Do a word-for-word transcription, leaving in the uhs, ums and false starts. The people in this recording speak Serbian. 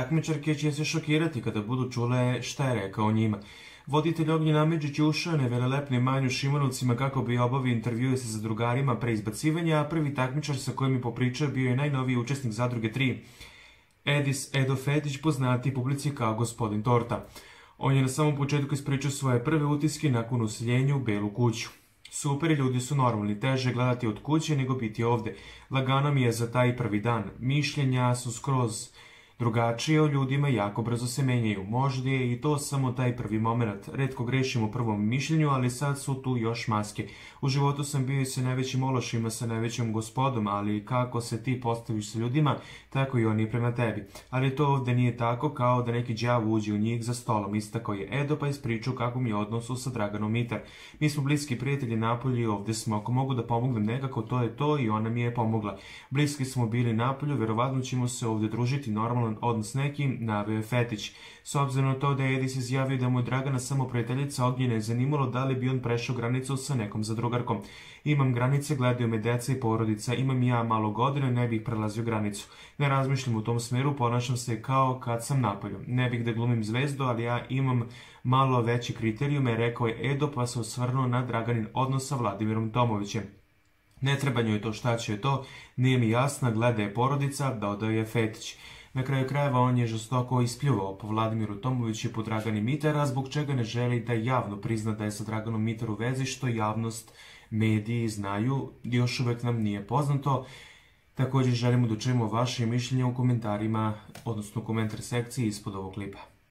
takmičarke će se šokirati kada budu čule šta je rekao o njima. Voditelj Ognjen Amidžić je ušao na velelepnim Manju Šimanovcima kako bi obavio intervjue sa zadrugarima pre izbacivanja, a prvi takmičar sa kojim je popričao bio je najnoviji učesnik Zadruge tri, Edis Edo Fetić, poznati publici kao Gospodin Torta. On je na samom početku ispričao svoje prve utiske nakon useljenja u Belu kuću. Super, ljudi su normalni, teže gledati od kuće nego biti ovde. Lagano mi je za taj prvi dan. Mišljenja su skroz drugačije o ljudima, jako brzo se menjaju. Možda je i to samo taj prvi moment. Retko grešim u prvom mišljenju, ali sad su tu još maske. U životu sam bio i sa najvećim ološima, sa najvećom gospodom, ali kako se ti postaviš sa ljudima, tako i oni prema tebi. Ali to ovde nije tako, kao da neki đavo uđe u njih za stolom. Istakao je Edo pa ispričao kako mi je odnosu sa Draganom Mitar. Mi smo bliski prijatelji napolju i ovde smo. Ako mogu da pomognem nekako, to je to i ona mi je pomogla. Bliski smo bili napolju, verovatno ćemo se ovde družiti normalno odnos nekim, naveo je Fetić. S obzirom na to da je Edis izjavio da mu je Dragana samo prijateljica, Ognjena je zanimalo da li bi on prešao granicu sa nekom zadrugarkom. Imam granice, gledaju me deca i porodica, imam i ja malo godina, ne bih prelazio granicu. Ne razmišljam u tom smeru, ponašam se kao kad sam napolju. Ne bih da glumim zvezdu, ali ja imam malo veći kriterijume, rekao je Edo pa se osvrnuo na Draganin odnos sa Vladimirom Tomovićem. Ne treba njoj to, šta će je to, nije mi jasna, gleda je porodica, dodao je Fetić. Na kraju krajeva on je žestoko ispljuvao po Vladimiru Tomoviću i po Dragani Mitara, zbog čega ne želi da javno prizna da je sa Draganom Mitar u vezi, što javnost, mediji znaju, još uvek nam nije poznato. Također želimo da čujemo vaše mišljenje u komentarima, odnosno u komentar sekciji ispod ovog klipa.